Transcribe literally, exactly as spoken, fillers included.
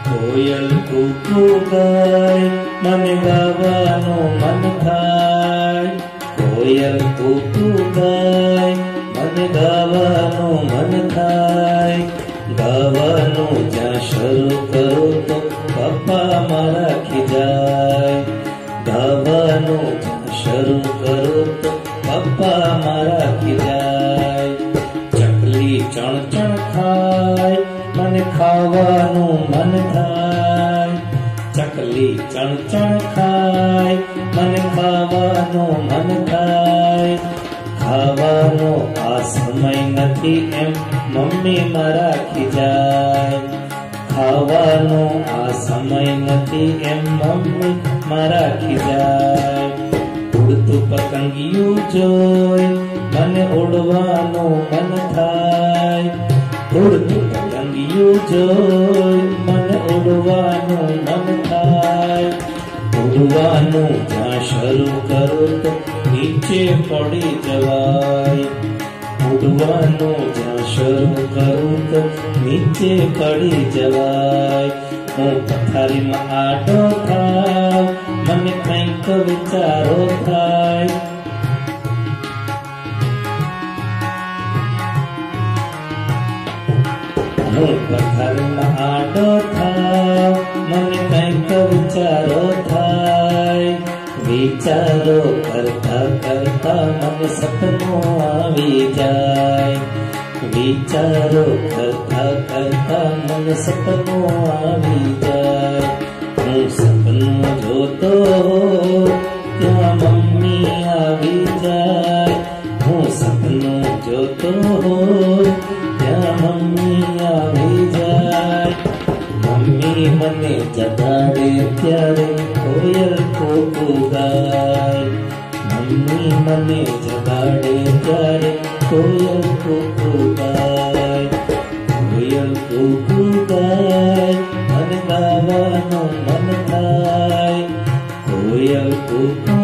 કોયલ કૂકુ ગાય મને ગાવાનું મન થાય. કોયલ કૂકુ ગાય મને ગાવાનું મન થાય. ગાવાનું જ્યાં શરૂ કરું તો પપ્પા મારા ખીજાય. ગાવાનું જ્યાં શરૂ કરું તો પપ્પા મારા ખીજાય. ચકલી ચણ ચણ ખાય મને ખાવાનું મન થાય. ચકલી ચણ ચણ ખાય મને ખાવાનું મન થાય. ખાવાનો આ સમય નથી એમ મમ્મી મારા ખીજાય. ખાવાનો આ સમય નથી એમ મમ્મી મારા ખીજાય. ઉડતું પતંગિયું જોઈ મને ઉડવાનું મન થાય. ઉડતું પતંગિયું જોઈ મને ઉડવાનું મન થાય. ઉડવાનું જ્યાં શરૂ કરું તો નીચે પડી જવાય. ઉડવાનું જ્યાં શરૂ કરું તો નીચે પડી જવાય. હું પથારીમાં આડો થાવ મને કંઈક વિચારો થાય. હું પથારીમાં આડો થાવ મને કંઈક વિચારો થાય. વિચારો કરતા કરતા મને સપનું આવી જાય. વિચારો કરતા કરતા મને સપનું આવી જાય. હું સપનું જોતો ત્યાં મમ્મી આવી જાય. હું સપનું જોતો ત્યાં મમ્મી આવી જાય. મમ્મી મને જગાડે ત્યારે કોયલ કૂકુ ગાય. મમ્મી મને જગાડે ત્યારે કોયલ કૂકુ ગાય. કોયલ કૂકુ ગાય મને ગાવાનું મન થાય. કોયલ કૂકુ